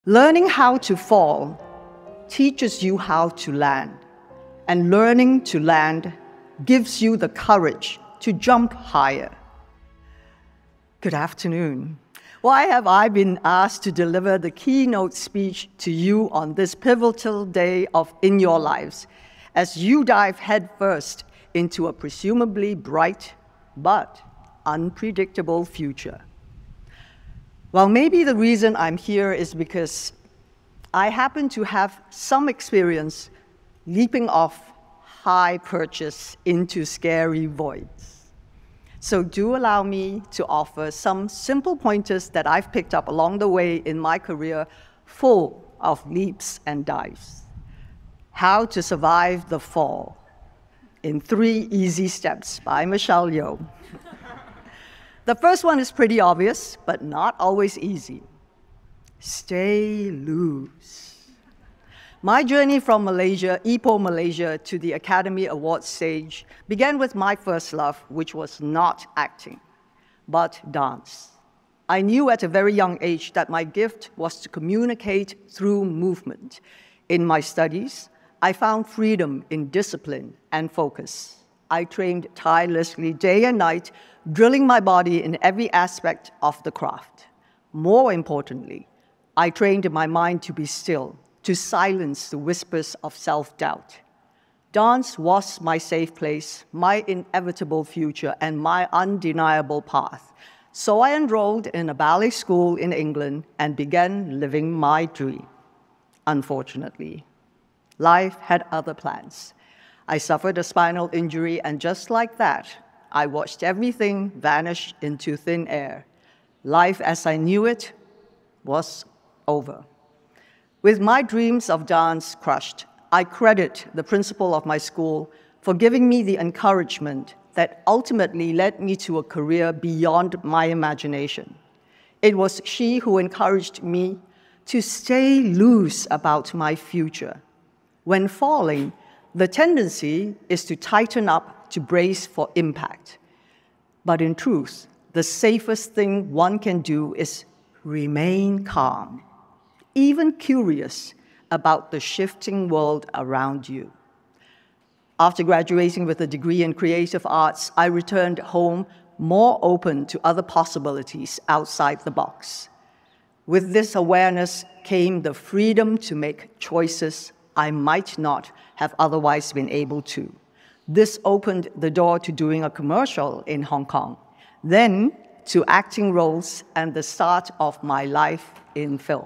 Learning how to fall teaches you how to land, and learning to land gives you the courage to jump higher. Good afternoon. Why have I been asked to deliver the keynote speech to you on this pivotal day in your lives, as you dive headfirst into a presumably bright but unpredictable future? Well, maybe the reason I'm here is because I happen to have some experience leaping off high perches into scary voids. So do allow me to offer some simple pointers that I've picked up along the way in my career full of leaps and dives. How to Survive the Fall in 3 Easy Steps by Michelle Yeoh. The first one is pretty obvious, but not always easy. Stay loose. My journey from Malaysia, Ipoh, Malaysia, to the Academy Awards stage began with my first love, which was not acting, but dance. I knew at a very young age that my gift was to communicate through movement. In my studies, I found freedom in discipline and focus. I trained tirelessly day and night, drilling my body in every aspect of the craft. More importantly, I trained my mind to be still, to silence the whispers of self-doubt. Dance was my safe place, my inevitable future, and my undeniable path. So I enrolled in a ballet school in England and began living my dream. Unfortunately, life had other plans. I suffered a spinal injury, and just like that, I watched everything vanish into thin air. Life as I knew it was over. With my dreams of dance crushed, I credit the principal of my school for giving me the encouragement that ultimately led me to a career beyond my imagination. It was she who encouraged me to stay loose about my future. When falling, the tendency is to tighten up to brace for impact. But in truth, the safest thing one can do is remain calm, even curious about the shifting world around you. After graduating with a degree in creative arts, I returned home more open to other possibilities outside the box. With this awareness came the freedom to make choices I might not have otherwise been able to. This opened the door to doing a commercial in Hong Kong, then to acting roles and the start of my life in film.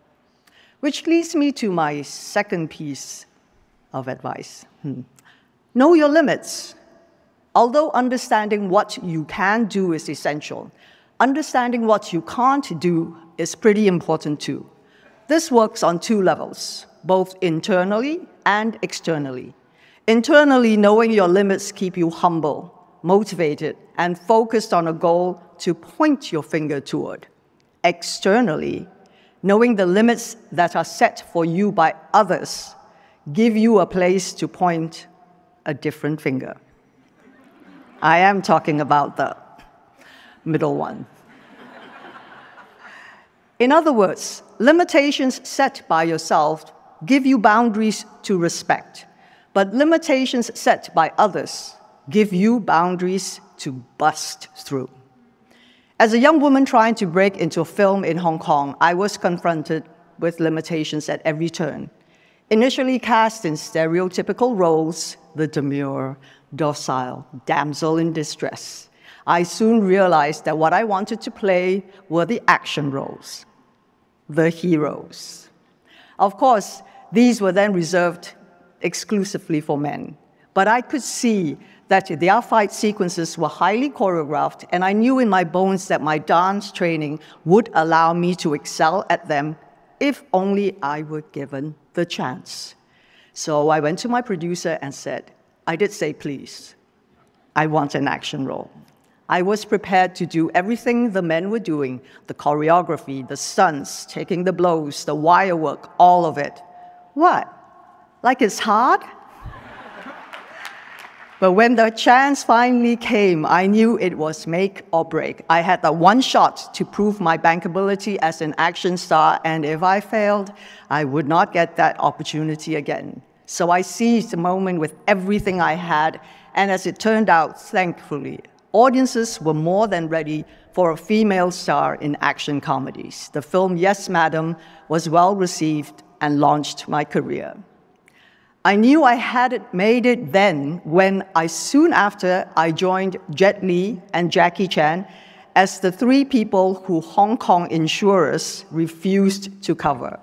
Which leads me to my second piece of advice. Know your limits. Although understanding what you can do is essential, understanding what you can't do is pretty important too. This works on 2 levels, both internally and externally. Internally, knowing your limits keep you humble, motivated, and focused on a goal to point your finger toward. Externally, knowing the limits that are set for you by others give you a place to point a different finger. I am talking about the middle one. In other words, limitations set by yourself give you boundaries to respect, but limitations set by others give you boundaries to bust through. As a young woman trying to break into film in Hong Kong, I was confronted with limitations at every turn. Initially cast in stereotypical roles, the demure, docile damsel in distress, I soon realized that what I wanted to play were the action roles, the heroes. Of course, these were then reserved exclusively for men, but I could see that their fight sequences were highly choreographed, and I knew in my bones that my dance training would allow me to excel at them if only I were given the chance. So I went to my producer and said, I did say please, I want an action role. I was prepared to do everything the men were doing, the choreography, the stunts, taking the blows, the wire work, all of it. What? Like it's hard? But when the chance finally came, I knew it was make or break. I had the one shot to prove my bankability as an action star, and if I failed, I would not get that opportunity again. So I seized the moment with everything I had, and as it turned out, thankfully, audiences were more than ready for a female star in action comedies. The film Yes, Madam was well received and launched my career. I knew I hadn't made it then when soon after I joined Jet Li and Jackie Chan as the three people who Hong Kong insurers refused to cover.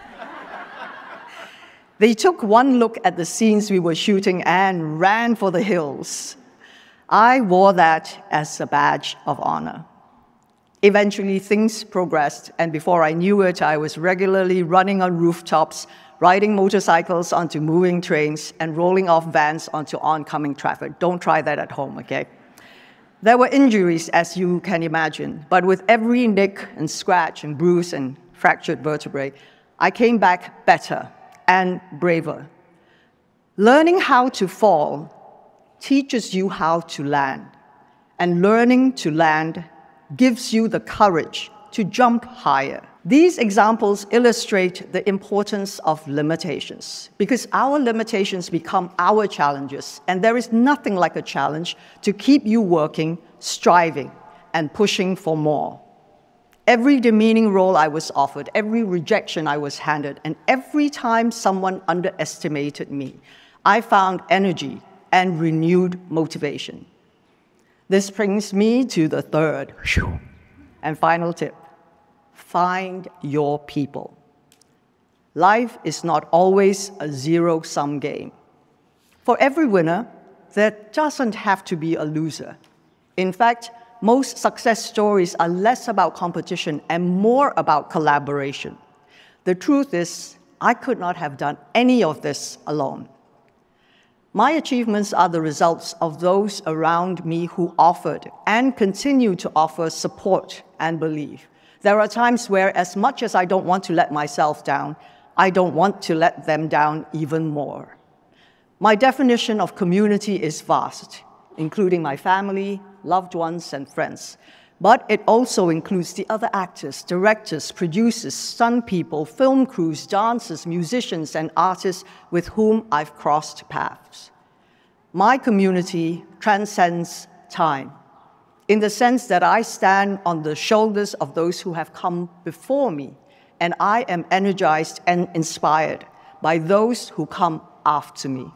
They took one look at the scenes we were shooting and ran for the hills. I wore that as a badge of honor. Eventually, things progressed, and before I knew it, I was regularly running on rooftops, riding motorcycles onto moving trains, and rolling off vans onto oncoming traffic. Don't try that at home, okay? There were injuries, as you can imagine, but with every nick and scratch and bruise and fractured vertebrae, I came back better and braver. Learning how to fall teaches you how to land, and learning to land gives you the courage to jump higher. These examples illustrate the importance of limitations, because our limitations become our challenges, and there is nothing like a challenge to keep you working, striving, and pushing for more. Every demeaning role I was offered, every rejection I was handed, and every time someone underestimated me, I found energy and renewed motivation. This brings me to the third and final tip. Find your people. Life is not always a zero-sum game. For every winner, there doesn't have to be a loser. In fact, most success stories are less about competition and more about collaboration. The truth is, I could not have done any of this alone. My achievements are the results of those around me who offered and continue to offer support and belief. There are times where, as much as I don't want to let myself down, I don't want to let them down even more. My definition of community is vast, including my family, loved ones, and friends. But it also includes the other actors, directors, producers, stunt people, film crews, dancers, musicians, and artists with whom I've crossed paths. My community transcends time, in the sense that I stand on the shoulders of those who have come before me, and I am energized and inspired by those who come after me.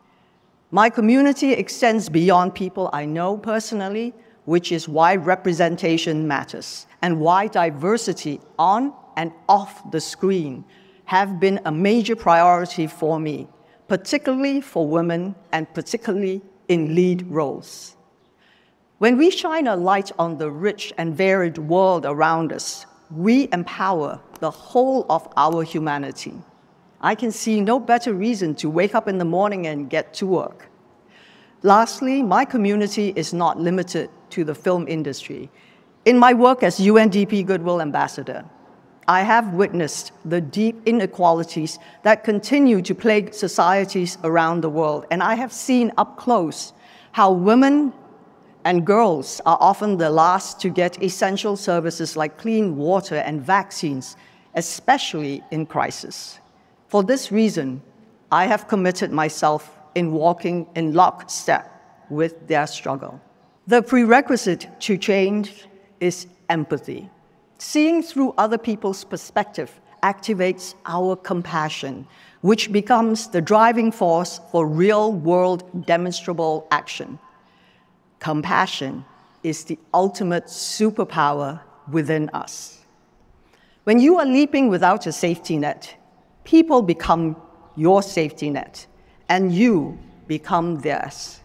My community extends beyond people I know personally, which is why representation matters, and why diversity on and off the screen have been a major priority for me, particularly for women and particularly in lead roles. When we shine a light on the rich and varied world around us, we empower the whole of our humanity. I can see no better reason to wake up in the morning and get to work. Lastly, my community is not limited to the film industry. In my work as UNDP Goodwill Ambassador, I have witnessed the deep inequalities that continue to plague societies around the world, and I have seen up close how women and girls are often the last to get essential services like clean water and vaccines, especially in crisis. For this reason, I have committed myself in walking in lockstep with their struggle. The prerequisite to change is empathy. Seeing through other people's perspective activates our compassion, which becomes the driving force for real-world demonstrable action. Compassion is the ultimate superpower within us. When you are leaping without a safety net, people become your safety net, and you become theirs.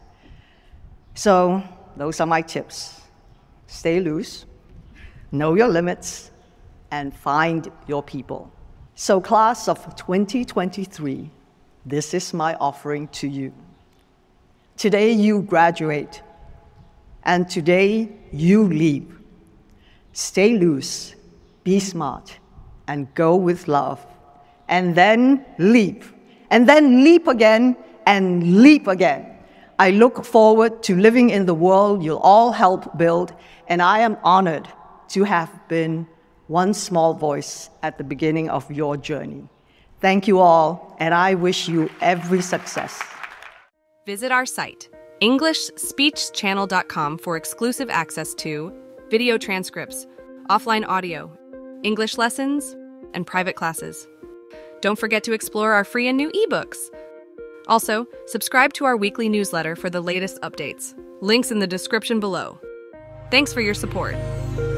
So, those are my tips. Stay loose, know your limits, and find your people. So, class of 2023, this is my offering to you. Today you graduate, and today you leap. Stay loose, be smart, and go with love. And then leap again, and leap again. I look forward to living in the world you'll all help build, and I am honored to have been one small voice at the beginning of your journey. Thank you all, and I wish you every success. Visit our site, EnglishSpeechChannel.com, for exclusive access to video transcripts, offline audio, English lessons, and private classes. Don't forget to explore our free and new ebooks. Also, subscribe to our weekly newsletter for the latest updates. Links in the description below. Thanks for your support.